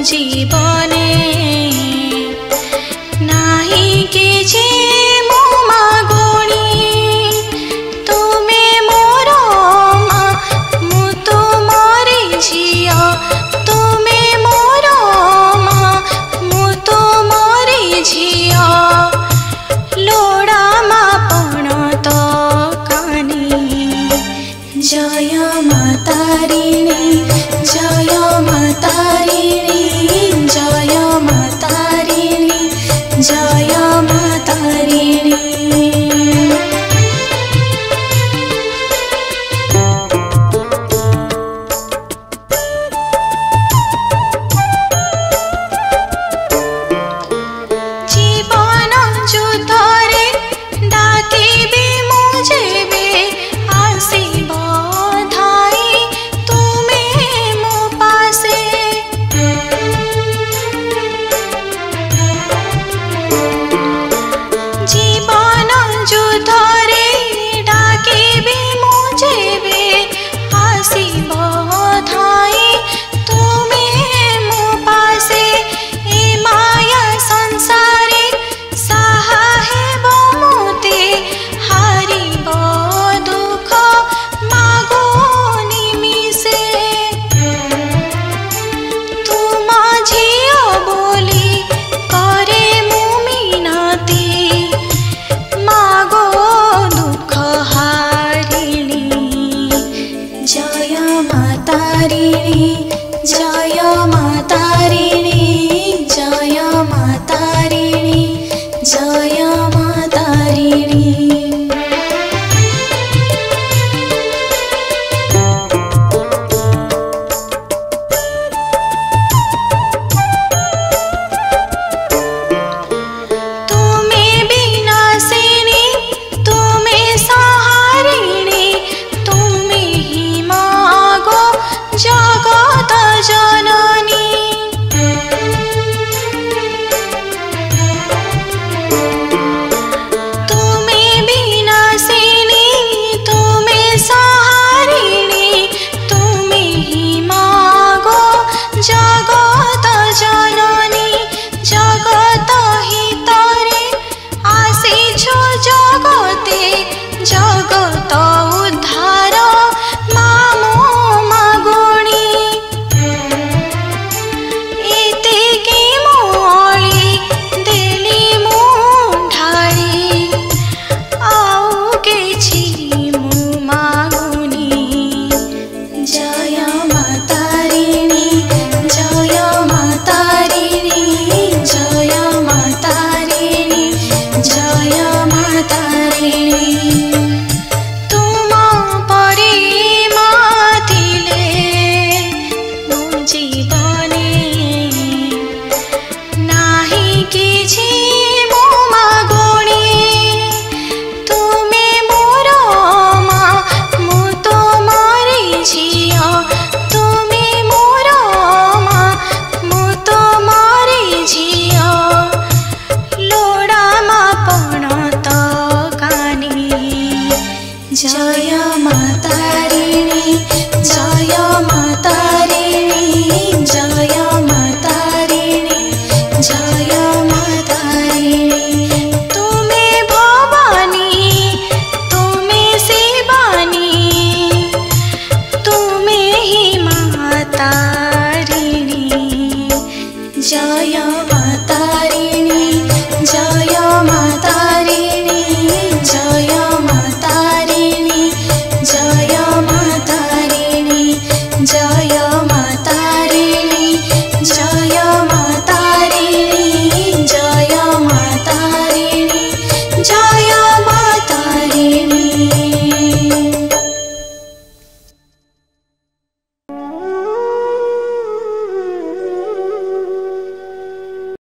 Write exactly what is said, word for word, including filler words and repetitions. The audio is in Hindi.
जीवने नाही किछि मो मागुणी तुमे मोर मा मु तुमरी झिया तुमे मोर मा मु तुमरी झिया लोड़ा मा पण तो कानी जय मातारिणी जय मातारिणी जय मातारिणी जय मातारिणी। जीवन युद्धरे डाकिबी मु जेबे आसीब धाई तुमे मो पासे जीवन युद्धरे डाकिबी मु जेबे आसीब धाई तुमे मो पासे ए माया संसारे साहा हेब मोते हारिब दुख मागो निमिषे तुम झियो बोली करे मु मिनती मागो दुख हारिणी जय मातारिणी जय मातारिणी जय मातारिणी जय मातारिणी। तुमे विनाशिनी तुमे सहारिणी तुमे ही मागो जगत जननी तुमे विनाशिनी तुमे सहारिणी तुमे ही मागो जगत जननी जगत हितरे आसीछु जगते जगत उद्धार मामो मागुणी एतिकी मोली देली मु ढाली आउ किछि मु मागुनी जय मातारिणी जय मातारिणी जय मातारिणी जय मातारिणी। तुम परी माथिले मो जीवने नाही किछि मो मागुणी तुमे मोर मा मु तुमरी झिया तुमे मोर मा मु तुमरी झिया लोड़ा मा पण तो कानी जय माता